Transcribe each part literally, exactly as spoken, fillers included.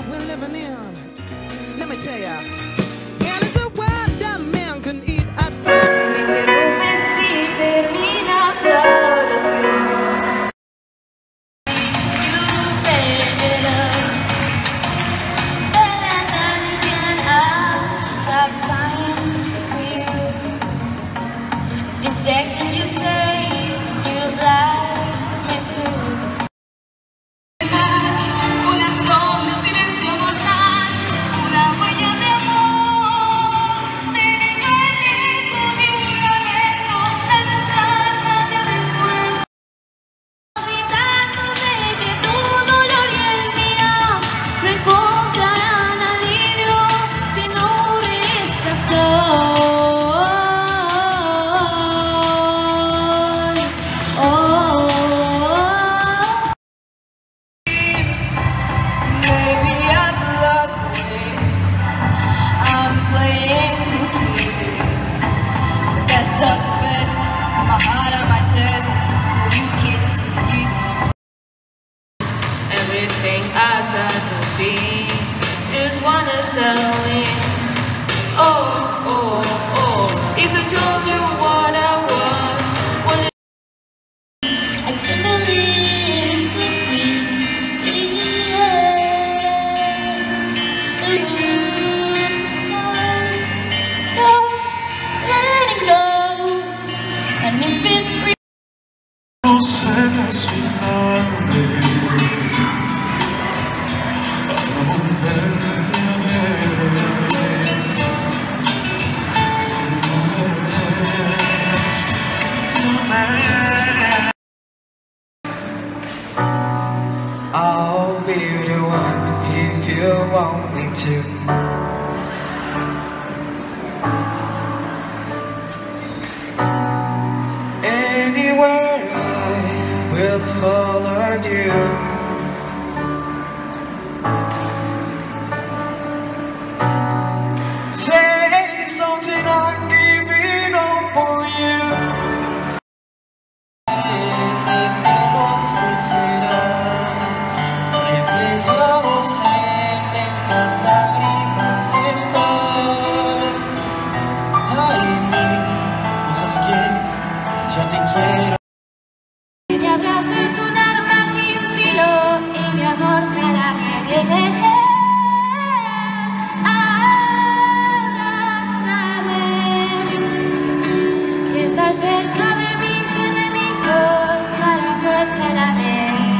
that we're living in. Let me tell ya, yeah, it's a world that man can eat at time. Me interrumpes si terminas la oración. You made it up, and I can't stop time for you. The second you say you'd like me to. Everything I try to be is wanna sell it. Oh, oh, oh. If I told you what I was, was it? I can't believe this could be the end. No, letting go. And if it's real. I'll be the one if you want me to. Anywhere I will follow you. Say something, I'm giving up on you. Mi abrazo es un arma sin filo y mi amor cada vez. Abrázame, que estar cerca de mis enemigos para fuerte a la vez.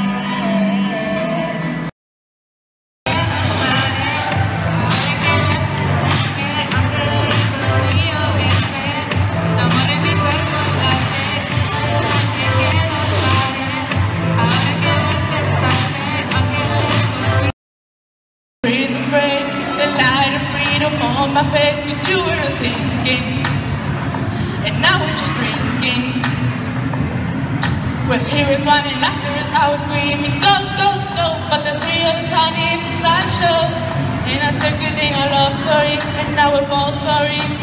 On my face, but you weren't thinking, and now we're just drinking. Well, here is running after us, I was screaming, go, go, go. But the three of us, honey, it's a sideshow. In a circus, ain't a love story, and now we're both sorry.